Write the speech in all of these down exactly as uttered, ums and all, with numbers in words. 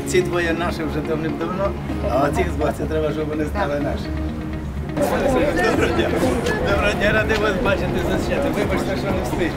ці двоє наші вже давним-давно, а оцих з вас це треба, щоб вони стали наші. Доброго дня. Доброго дня, радий вас бачити за свято. Вибачте, що не встиг.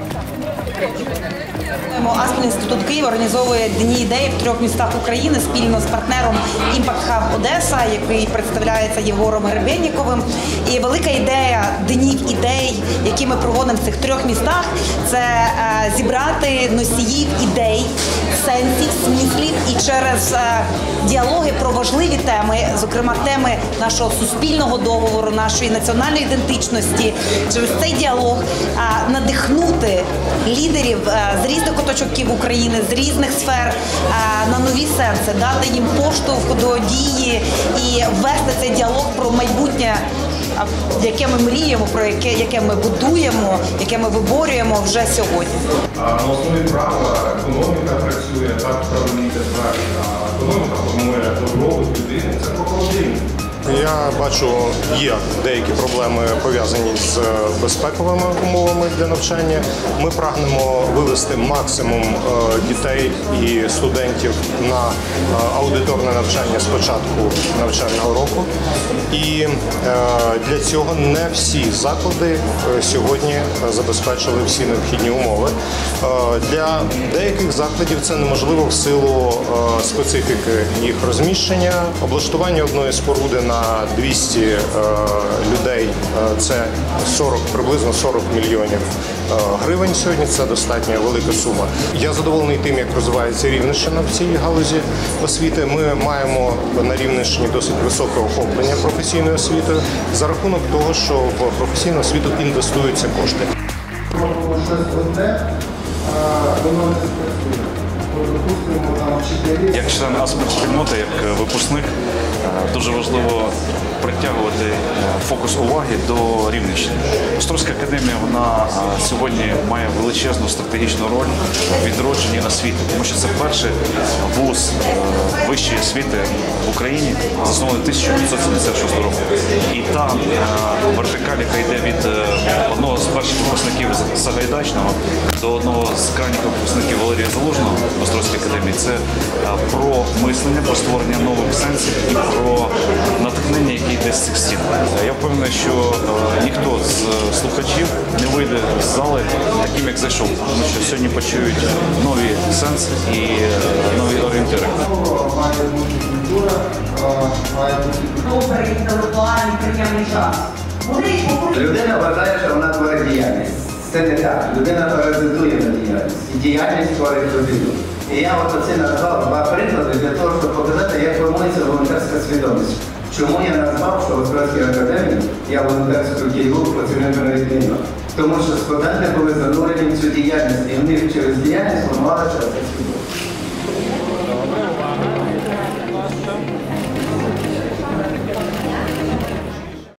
Аспен Інститут Києва організовує Дні ідеї в трьох містах України спільно з партнером Impact Hub Одеса, який представляється Єгором Гребенніковим. І велика ідея Днів ідей, які ми проводимо в цих трьох містах, це е, зібрати носіїв ідей, сенсів, смислів і через е, діалоги про важливі теми, зокрема теми нашого суспільного договору, нашої національної ідентичності, через цей діалог е, надихнути лідерів е, з різних куточок України, з різних сфер е, на нові сенси, дати їм поштовх до дії і ввести цей діалог про майбутнє, яке ми мріємо, про яке, яке ми будуємо, яке ми виборюємо вже сьогодні. На основі права економіка працює, так правильні державі, а економіка формує добробут людини. Це про холодильник. Я бачу, є деякі проблеми пов'язані з безпековими умовами для навчання. Ми прагнемо вивести максимум дітей і студентів на аудиторне навчання з початку навчального року. І для цього не всі заклади сьогодні забезпечили всі необхідні умови. Для деяких закладів це неможливо в силу специфіки їх розміщення, облаштування одної споруди на на двісті е, людей, е, це сорок, приблизно сорок мільйонів е, гривень сьогодні, це достатньо велика сума. Я задоволений тим, як розвивається Рівненщина в цій галузі освіти. Ми маємо на Рівненщині досить високе охоплення професійною освітою за рахунок того, що в професійну освіту інвестуються кошти. Як член Аспен-спільноти, як випускник, дуже важливо притягувати фокус уваги до Рівненщини. Острозька академія, вона сьогодні має величезну стратегічну роль в відродженні освіти, тому що це перший вуз вищої освіти в Україні, заснований тисяча дев'ятсот сімдесят шостого року. І та вертикаль, яка йде від одного з перших випускників Сагайдачного до одного з крайніх випускників Валерія Залужного в Острозькій академії, це про мислення, про створення нових сенсів і про натхнення, яке йде з цих стін. Я впевнений, що ніхто з слухачів не вийде з зали таким, як зайшов, тому що сьогодні почують нові сенси і нові орієнтири. Добрий, інтелектуальний, приємний час. Людина вважає, що вона творить діяльність. Це не так. Людина паразитує на діяльність. І діяльність творить людину. І я от оце назвав два приклади для того, щоб показати, як формується волонтерська свідомість. Чому я назвав, що в Острозькій академії я волонтерську дію працівника відмінно? Тому що студенти були занурені в цю діяльність, і в них через діяльність формувалася ця свідомість.